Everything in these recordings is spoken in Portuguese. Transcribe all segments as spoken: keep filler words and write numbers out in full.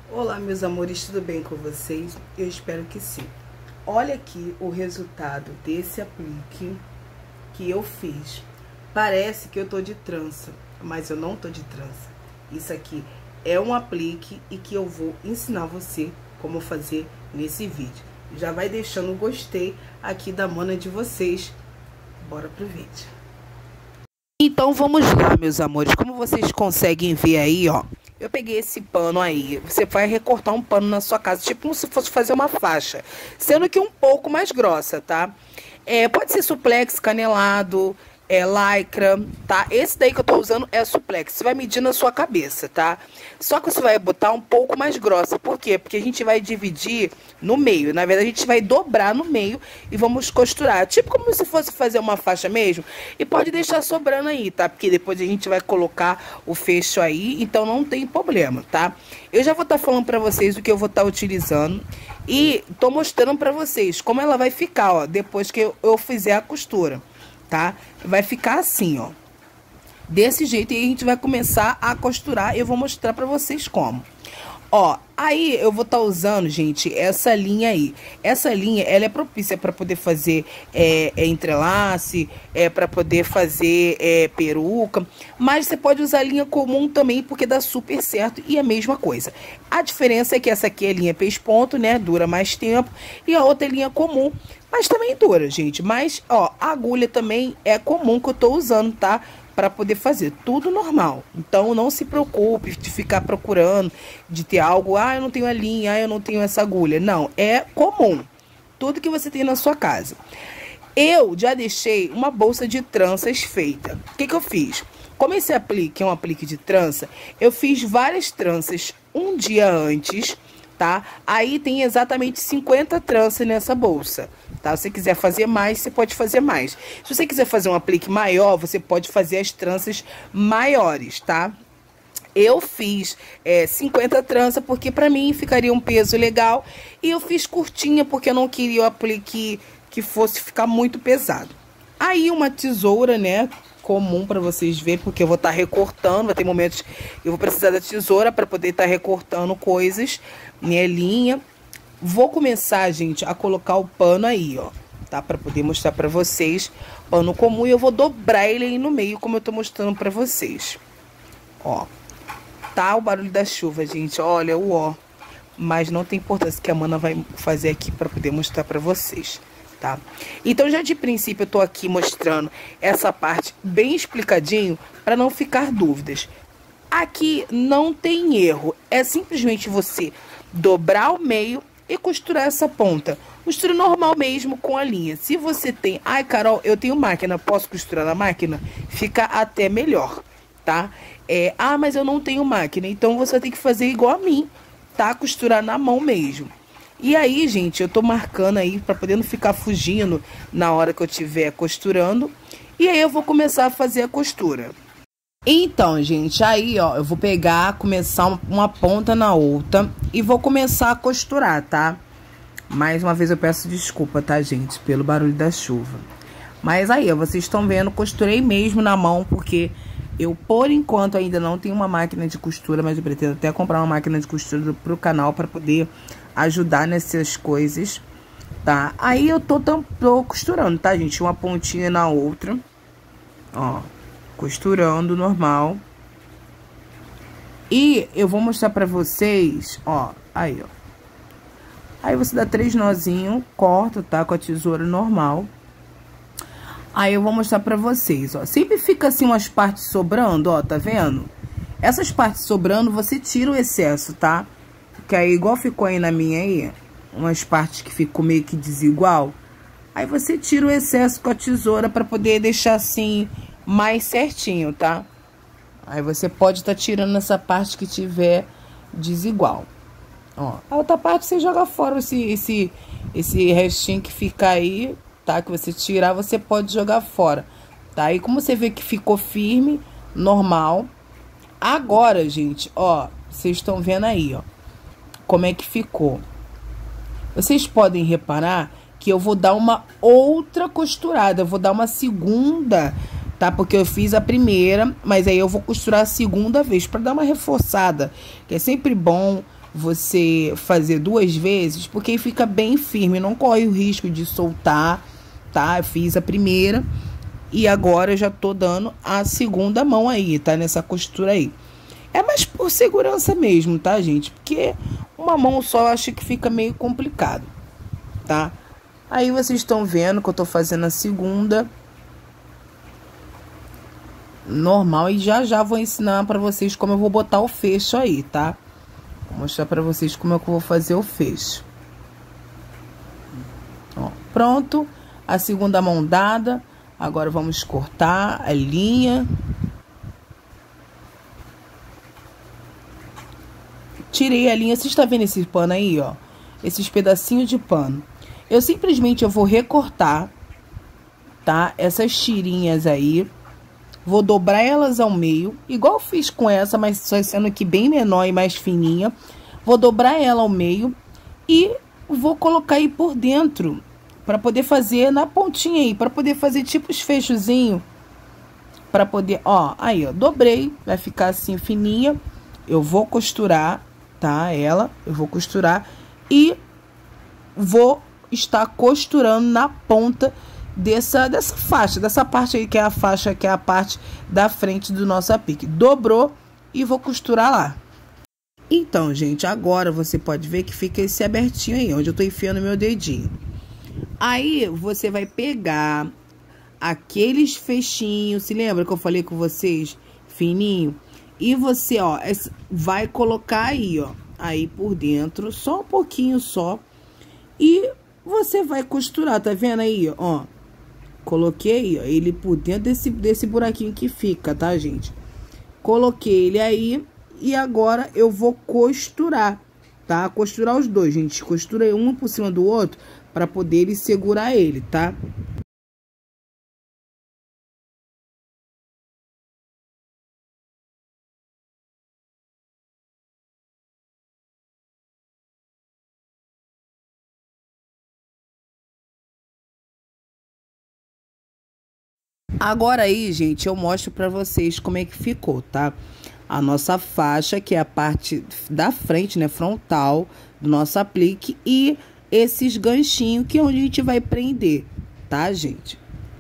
Olá, meus amores, tudo bem com vocês? Eu espero que sim. Olha aqui o resultado desse aplique que eu fiz. Parece que eu tô de trança, mas eu não tô de trança. Isso aqui é um aplique e que eu vou ensinar você como fazer nesse vídeo. Já vai deixando o gostei aqui da mana de vocês. Bora pro vídeo. Então vamos lá, meus amores. Como vocês conseguem ver aí, ó. Eu peguei esse pano aí, você vai recortar um pano na sua casa, tipo como se fosse fazer uma faixa, sendo que um pouco mais grossa, tá? É, pode ser suplex, canelado, é lycra, tá? Esse daí que eu tô usando é suplex, você vai medir na sua cabeça, tá? Só que você vai botar um pouco mais grossa, por quê? Porque a gente vai dividir no meio, na verdade a gente vai dobrar no meio e vamos costurar, tipo como se fosse fazer uma faixa mesmo, e pode deixar sobrando aí, tá? Porque depois a gente vai colocar o fecho aí, então não tem problema, tá? Eu já vou estar falando pra vocês o que eu vou estar utilizando e tô mostrando pra vocês como ela vai ficar, ó, depois que eu, eu fizer a costura. Tá? Vai ficar assim, ó. Desse jeito, e a gente vai começar a costurar. Eu vou mostrar pra vocês como. Ó, aí eu vou estar tá usando, gente, essa linha aí. Essa linha, ela é propícia para poder fazer é, é, entrelace, é para poder fazer é, peruca. Mas você pode usar a linha comum também, porque dá super certo e é a mesma coisa. A diferença é que essa aqui é linha pesponto, né? Dura mais tempo. E a outra é linha comum, mas também dura, gente. Mas, ó, a agulha também é comum que eu tô usando, tá? Para poder fazer tudo normal. Então não se preocupe de ficar procurando, de ter algo, ah, eu não tenho a linha, ah, eu não tenho essa agulha. Não, é comum. Tudo que você tem na sua casa. Eu já deixei uma bolsa de tranças feita. O que que eu fiz? Como esse aplique é um aplique de trança, eu fiz várias tranças um dia antes, tá? Aí tem exatamente cinquenta tranças nessa bolsa, tá? Se você quiser fazer mais, você pode fazer mais. Se você quiser fazer um aplique maior, você pode fazer as tranças maiores, tá? Eu fiz é, cinquenta tranças porque pra mim ficaria um peso legal. E eu fiz curtinha porque eu não queria o aplique que fosse ficar muito pesado. Aí uma tesoura, né? Comum para vocês verem, porque eu vou estar tá recortando, vai ter momentos que eu vou precisar da tesoura para poder estar tá recortando coisas, minha linha. Vou começar, gente, a colocar o pano aí, ó, tá? Para poder mostrar para vocês, pano comum, e eu vou dobrar ele aí no meio, como eu tô mostrando para vocês. Ó, tá o barulho da chuva, gente, olha o ó, mas não tem importância que a mana vai fazer aqui para poder mostrar para vocês. Tá? Então já de princípio eu tô aqui mostrando essa parte bem explicadinho para não ficar dúvidas. Aqui não tem erro, é simplesmente você dobrar o meio e costurar essa ponta. Costura normal mesmo com a linha. Se você tem, ai Carol, eu tenho máquina, posso costurar na máquina? Fica até melhor, tá? É, ah, mas eu não tenho máquina, então você tem que fazer igual a mim, tá? Costurar na mão mesmo. E aí, gente, eu tô marcando aí pra poder não ficar fugindo na hora que eu estiver costurando. E aí eu vou começar a fazer a costura. Então, gente, aí, ó, eu vou pegar, começar uma ponta na outra e vou começar a costurar, tá? Mais uma vez eu peço desculpa, tá, gente, pelo barulho da chuva. Mas aí, ó, vocês estão vendo, costurei mesmo na mão, porque eu, por enquanto, ainda não tenho uma máquina de costura, mas eu pretendo até comprar uma máquina de costura pro canal para poder ajudar nessas coisas, tá? Aí eu tô, tô, tô costurando, tá, gente? Uma pontinha na outra, ó, costurando normal. E eu vou mostrar pra vocês, ó, aí, ó. Aí você dá três nozinhos, corta, tá? Com a tesoura normal. Aí eu vou mostrar pra vocês, ó. Sempre fica assim umas partes sobrando, ó, tá vendo? Essas partes sobrando, você tira o excesso, tá? Que aí, igual ficou aí na minha aí, umas partes que ficou meio que desigual. Aí você tira o excesso com a tesoura pra poder deixar assim, mais certinho, tá? Aí você pode estar tá tirando essa parte que tiver desigual. Ó, a outra parte você joga fora esse, esse, esse restinho que fica aí, tá? Que você tirar, você pode jogar fora, tá? Aí como você vê que ficou firme, normal. Agora, gente, ó, vocês estão vendo aí, ó. Como é que ficou? Vocês podem reparar que eu vou dar uma outra costurada. Eu vou dar uma segunda, tá? Porque eu fiz a primeira, mas aí eu vou costurar a segunda vez para dar uma reforçada. Que é sempre bom você fazer duas vezes, porque fica bem firme, não corre o risco de soltar, tá? Eu fiz a primeira e agora eu já tô dando a segunda mão aí, tá? Nessa costura aí. É mais por segurança mesmo, tá, gente? Porque uma mão só eu acho que fica meio complicado, tá? Aí vocês estão vendo que eu tô fazendo a segunda normal e já já vou ensinar pra vocês como eu vou botar o fecho aí, tá? Vou mostrar pra vocês como é que eu vou fazer o fecho. Ó, pronto, a segunda mão dada. Agora vamos cortar a linha. Tirei a linha, você está vendo esse pano aí, ó? Esses pedacinhos de pano. Eu simplesmente eu vou recortar, tá? Essas tirinhas aí. Vou dobrar elas ao meio, igual eu fiz com essa, mas só sendo aqui bem menor e mais fininha. Vou dobrar ela ao meio e vou colocar aí por dentro, para poder fazer na pontinha aí, para poder fazer tipo os fechozinhos, para poder, ó, aí, ó, dobrei, vai ficar assim fininha. Eu vou costurar, tá? Ela, eu vou costurar e vou estar costurando na ponta dessa dessa faixa, dessa parte aí que é a faixa, que é a parte da frente do nosso aplique. Dobrou e vou costurar lá. Então, gente, agora você pode ver que fica esse abertinho aí, onde eu tô enfiando meu dedinho. Aí, você vai pegar aqueles fechinhos, se lembra que eu falei com vocês? Fininho. E você, ó, vai colocar aí, ó, aí por dentro, só um pouquinho só. E você vai costurar, tá vendo aí, ó? Coloquei, ó, ele por dentro desse, desse buraquinho que fica, tá, gente? Coloquei ele aí e agora eu vou costurar, tá? Costurar os dois, gente. Costurei um por cima do outro para poder ele segurar ele, tá? Agora aí, gente, eu mostro pra vocês como é que ficou, tá? A nossa faixa, que é a parte da frente, né, frontal do nosso aplique, e esses ganchinhos que é onde a gente vai prender, tá, gente?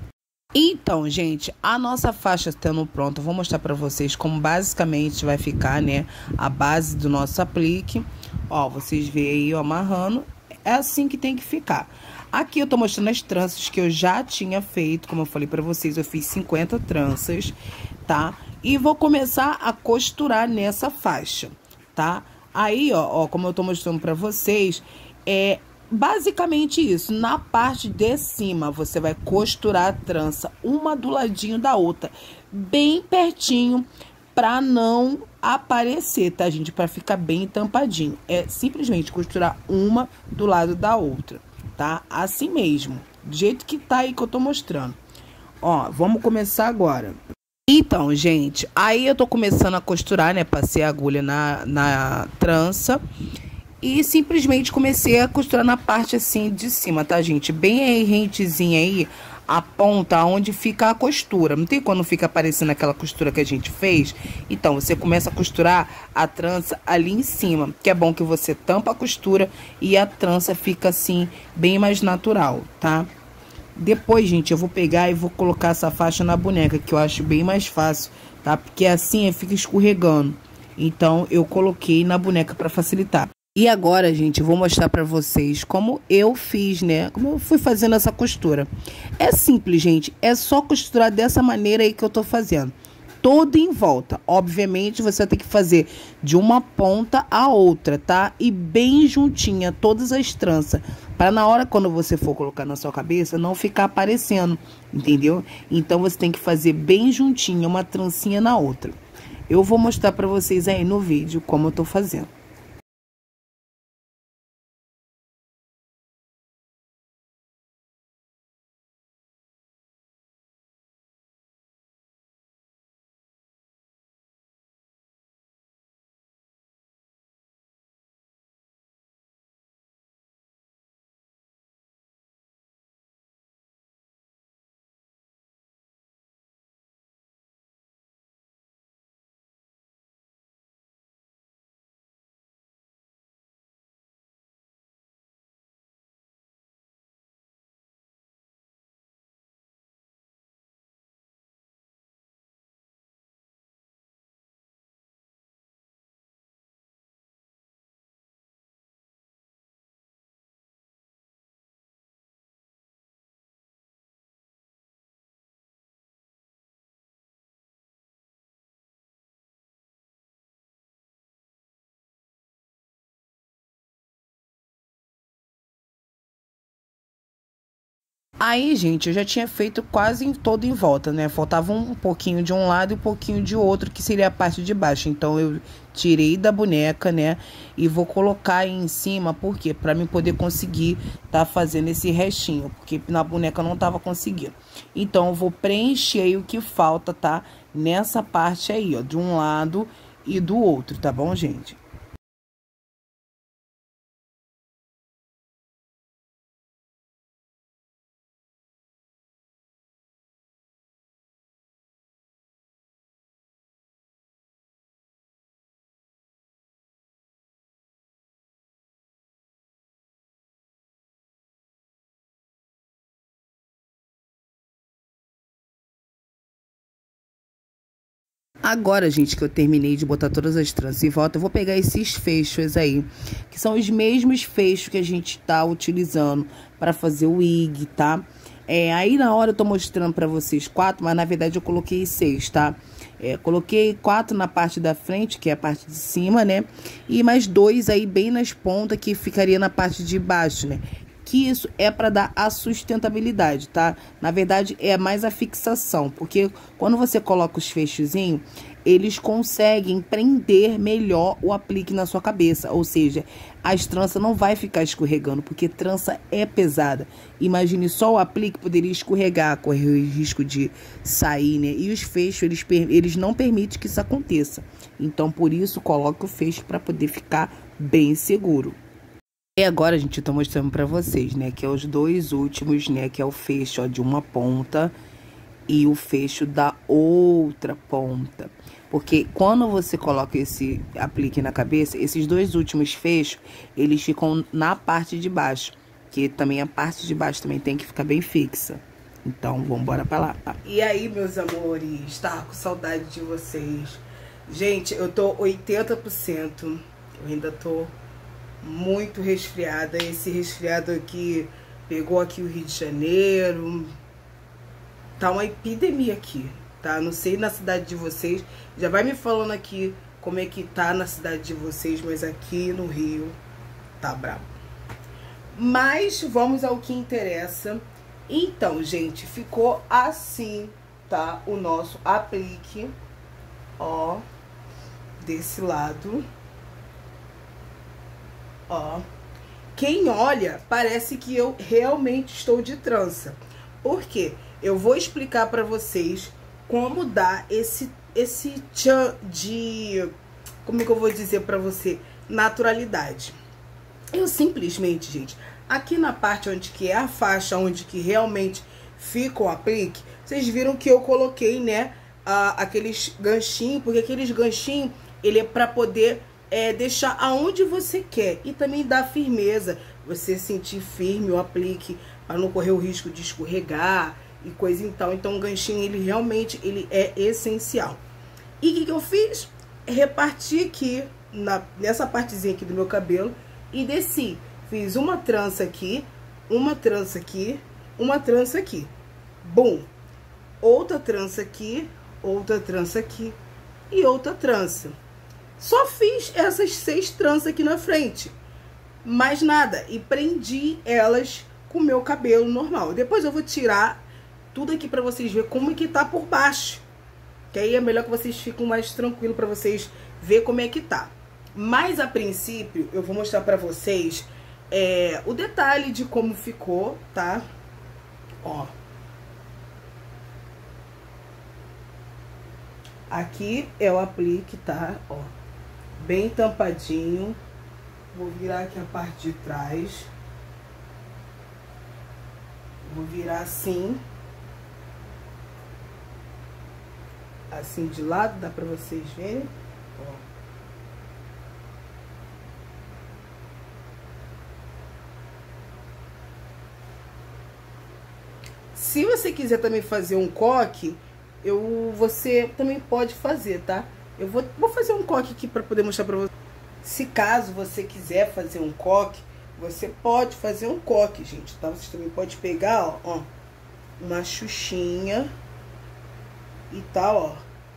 Então, gente, a nossa faixa estando pronta, eu vou mostrar pra vocês como basicamente vai ficar, né, a base do nosso aplique. Ó, vocês veem aí, ó, amarrando, é assim que tem que ficar. Aqui eu tô mostrando as tranças que eu já tinha feito, como eu falei pra vocês, eu fiz cinquenta tranças, tá? E vou começar a costurar nessa faixa, tá? Aí, ó, ó como eu tô mostrando pra vocês, é basicamente isso. Na parte de cima, você vai costurar a trança uma do ladinho da outra, bem pertinho, pra não aparecer, tá, gente? Pra ficar bem tampadinho. É simplesmente costurar uma do lado da outra, tá? Assim mesmo, do jeito que tá aí que eu tô mostrando. Ó, vamos começar agora. Então, gente, aí eu tô começando a costurar, né? Passei a agulha na, na trança e simplesmente comecei a costurar na parte assim de cima, tá, gente? Bem rentezinha aí, a ponta onde fica a costura. Não tem quando fica aparecendo aquela costura que a gente fez? Então, você começa a costurar a trança ali em cima, que é bom que você tampa a costura e a trança fica assim, bem mais natural, tá? Depois, gente, eu vou pegar e vou colocar essa faixa na boneca, que eu acho bem mais fácil, tá? Porque assim fica escorregando. Então, eu coloquei na boneca para facilitar. E agora, gente, eu vou mostrar pra vocês como eu fiz, né? Como eu fui fazendo essa costura. É simples, gente. É só costurar dessa maneira aí que eu tô fazendo. Todo em volta. Obviamente, você vai ter que fazer de uma ponta a outra, tá? E bem juntinha, todas as tranças. Para na hora, quando você for colocar na sua cabeça, não ficar aparecendo, entendeu? Então, você tem que fazer bem juntinha, uma trancinha na outra. Eu vou mostrar pra vocês aí no vídeo como eu tô fazendo. Aí, gente, eu já tinha feito quase em todo em volta, né? Faltava um pouquinho de um lado e um pouquinho de outro, que seria a parte de baixo. Então, eu tirei da boneca, né? E vou colocar aí em cima, por quê? Pra mim poder conseguir tá fazendo esse restinho, porque na boneca eu não tava conseguindo. Então, eu vou preencher aí o que falta, tá? Nessa parte aí, ó, de um lado e do outro, tá bom, gente? Agora, gente, que eu terminei de botar todas as tranças em volta, eu vou pegar esses fechos aí, que são os mesmos fechos que a gente tá utilizando para fazer o wig, tá? É, aí na hora eu tô mostrando pra vocês quatro, mas na verdade eu coloquei seis, tá? É, coloquei quatro na parte da frente, que é a parte de cima, né? E mais dois aí bem nas pontas, que ficaria na parte de baixo, né? Que isso é para dar a sustentabilidade, tá? Na verdade, é mais a fixação, porque quando você coloca os fechozinhos, eles conseguem prender melhor o aplique na sua cabeça, ou seja, as tranças não vai ficar escorregando, porque trança é pesada. Imagine só o aplique poderia escorregar, correr o risco de sair, né? E os fechos, eles, eles não permitem que isso aconteça. Então, por isso, coloque o fecho para poder ficar bem seguro. E agora, gente, eu tô mostrando pra vocês, né, que é os dois últimos, né, que é o fecho, ó, de uma ponta e o fecho da outra ponta. Porque quando você coloca esse aplique na cabeça, esses dois últimos fechos, eles ficam na parte de baixo, que também a parte de baixo também tem que ficar bem fixa. Então, vamos embora pra lá, tá? E aí, meus amores, tá com saudade de vocês. Gente, eu tô oitenta por cento, eu ainda tô muito resfriada. Esse resfriado aqui pegou aqui o Rio de Janeiro. Tá uma epidemia aqui, tá? Não sei na cidade de vocês. Já vai me falando aqui como é que tá na cidade de vocês, mas aqui no Rio tá brabo. Mas vamos ao que interessa. Então, gente, ficou assim, tá? O nosso aplique, ó, desse lado. Ó, quem olha, parece que eu realmente estou de trança. Por quê? Eu vou explicar pra vocês como dar esse, esse tchan de... Como é que eu vou dizer pra você? Naturalidade. Eu simplesmente, gente, aqui na parte onde que é a faixa, onde que realmente fica o aplique, vocês viram que eu coloquei, né, a, aqueles ganchinhos, porque aqueles ganchinhos, ele é pra poder... É deixar aonde você quer e também dar firmeza, você sentir firme o aplique para não correr o risco de escorregar e coisa e tal. Então o ganchinho, ele realmente ele é essencial. E o que, que eu fiz? Reparti aqui na, nessa partezinha aqui do meu cabelo e desci. Fiz uma trança aqui, uma trança aqui, uma trança aqui. Bum! Outra trança aqui, outra trança aqui e outra trança. Só fiz essas seis tranças aqui na frente, mais nada, e prendi elas com o meu cabelo normal. Depois eu vou tirar tudo aqui pra vocês verem como é que tá por baixo, que aí é melhor que vocês fiquem mais tranquilos pra vocês verem como é que tá. Mas a princípio eu vou mostrar pra vocês é, o detalhe de como ficou, tá? Ó. Aqui é o aplique, tá? Ó. Bem tampadinho. Vou virar aqui a parte de trás. Vou virar assim. Assim de lado, dá pra vocês verem. Ó. Se você quiser também fazer um coque, eu, você também pode fazer, tá? Eu vou, vou fazer um coque aqui para poder mostrar para você. Se caso você quiser fazer um coque, você pode fazer um coque, gente, tá? Você também pode pegar, ó, ó uma xuxinha e tal, ó.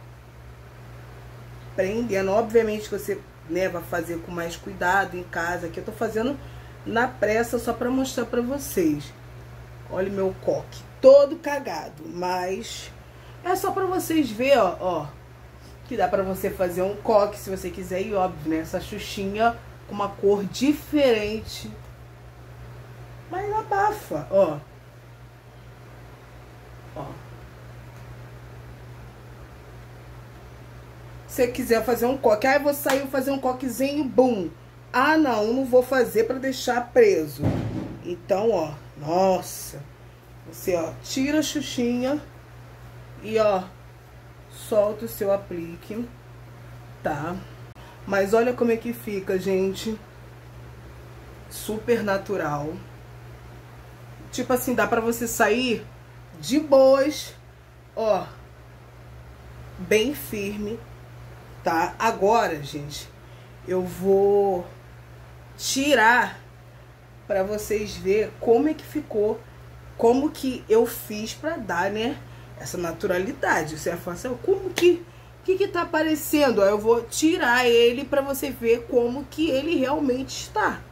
Prendendo. Obviamente que você, né, vai fazer com mais cuidado em casa. Aqui eu tô fazendo na pressa só para mostrar para vocês. Olha o meu coque, todo cagado, mas é só pra vocês verem, ó, ó, que dá pra você fazer um coque se você quiser, e óbvio, né, essa xuxinha com uma cor diferente, mas abafa, ó, ó. Se você quiser fazer um coque, aí ah, vou sair fazer um coquezinho, bum. Ah, não, não vou fazer pra deixar preso. Então, ó, nossa, você, ó, tira a xuxinha e, ó, solta o seu aplique, tá? Mas olha como é que fica, gente. Super natural. Tipo assim, dá pra você sair de boas, ó, bem firme, tá? Agora, gente, eu vou tirar pra vocês verem como é que ficou, como que eu fiz pra dar, né, essa naturalidade. Você vai falar assim, como que, que que tá aparecendo? Aí eu vou tirar ele pra você ver como que ele realmente está.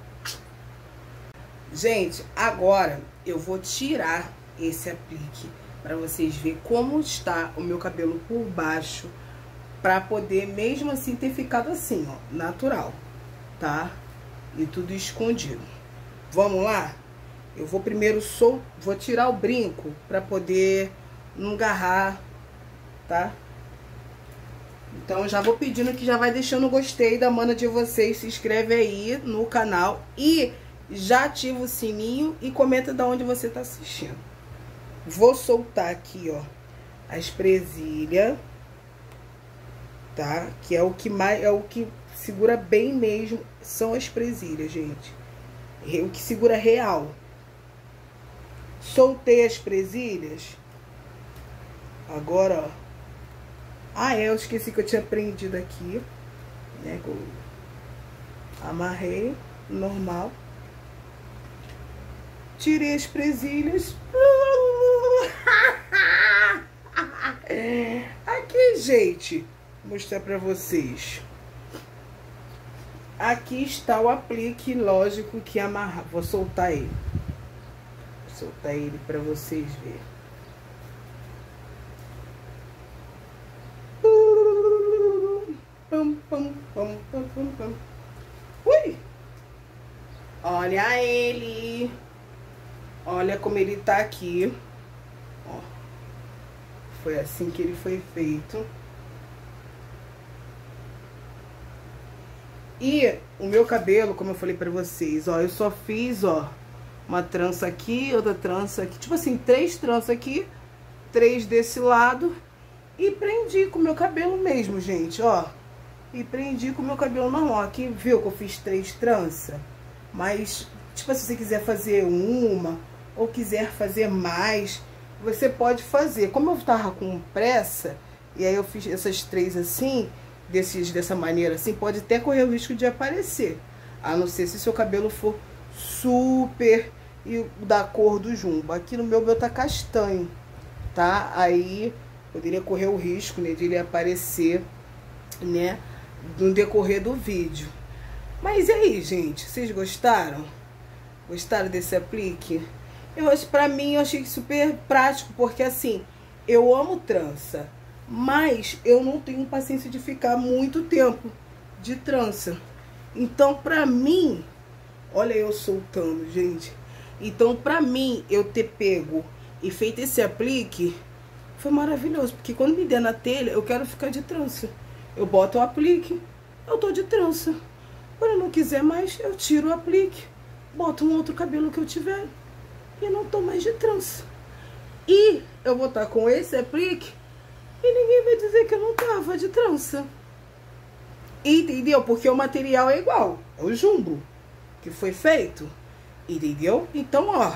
Gente, agora eu vou tirar esse aplique pra vocês verem como está o meu cabelo por baixo, pra poder mesmo assim ter ficado assim, ó, natural, tá? E tudo escondido. Vamos lá? Eu vou primeiro sol... vou tirar o brinco pra poder não agarrar, tá? Então já vou pedindo que já vai deixando o gostei da mana de vocês, se inscreve aí no canal e já ativa o sininho e comenta de onde você tá assistindo. Vou soltar aqui, ó, as presilhas, tá? Que é o que mais, é o que segura bem mesmo, são as presilhas, gente. O que segura real. Soltei as presilhas. Agora, ó. Ah, é, eu esqueci que eu tinha prendido aqui, né? Eu amarrei, normal. Tirei as presilhas. Aqui, gente, vou mostrar pra vocês. Aqui está o aplique, lógico que amarrar. Vou soltar ele. Vou soltar ele pra vocês verem. Pum, pum, pum, pum, pum, pum. Ui! Olha ele. Olha como ele tá aqui. Ó. Foi assim que ele foi feito. E o meu cabelo, como eu falei pra vocês, ó, eu só fiz, ó, uma trança aqui, outra trança aqui. Tipo assim, três tranças aqui, três desse lado. E prendi com o meu cabelo mesmo, gente, ó. E prendi com o meu cabelo normal. Aqui, viu que eu fiz três tranças? Mas, tipo, se você quiser fazer uma, ou quiser fazer mais, você pode fazer. Como eu tava com pressa, e aí eu fiz essas três assim, desses, dessa maneira assim, pode até correr o risco de aparecer. A não ser se seu cabelo for super e da cor do jumbo. Aqui no meu, meu tá castanho, tá? Aí poderia correr o risco, né, de ele aparecer, né, no decorrer do vídeo. Mas e aí, gente? Vocês gostaram? Gostaram desse aplique? Eu acho, pra mim, eu achei super prático, porque assim, eu amo trança, mas eu não tenho paciência de ficar muito tempo de trança. Então, pra mim, olha eu soltando, gente. Então, pra mim, eu ter pego e feito esse aplique foi maravilhoso, porque quando me der na telha, eu quero ficar de trança. Eu boto o aplique, eu tô de trança. Quando eu não quiser mais, eu tiro o aplique, boto um outro cabelo que eu tiver e não tô mais de trança. E eu vou estar com esse aplique e ninguém vai dizer que eu não tava de trança. Entendeu? Porque o material é igual, é o jumbo que foi feito. Entendeu? Então, ó,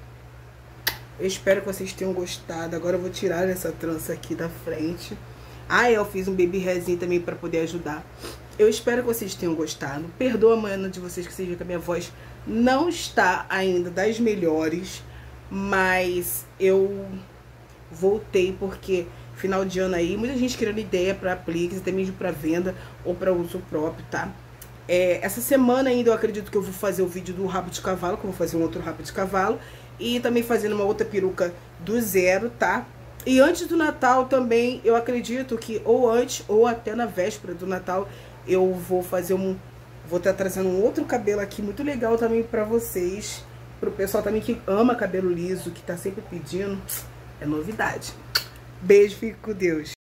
eu espero que vocês tenham gostado. Agora eu vou tirar essa trança aqui da frente. Ah, eu fiz um baby hairzinho também pra poder ajudar. Eu espero que vocês tenham gostado. Perdoa a manhã de vocês, que vocês viram que a minha voz não está ainda das melhores. Mas eu voltei porque final de ano aí, muita gente querendo ideia pra apliques, até mesmo pra venda ou pra uso próprio, tá? É, essa semana ainda eu acredito que eu vou fazer o vídeo do rabo de cavalo, que eu vou fazer um outro rabo de cavalo. E também fazendo uma outra peruca do zero, tá? E antes do Natal também, eu acredito que ou antes ou até na véspera do Natal, eu vou fazer um... Vou estar trazendo um outro cabelo aqui muito legal também pra vocês. Pro pessoal também que ama cabelo liso, que tá sempre pedindo. É novidade. Beijo, fique com Deus.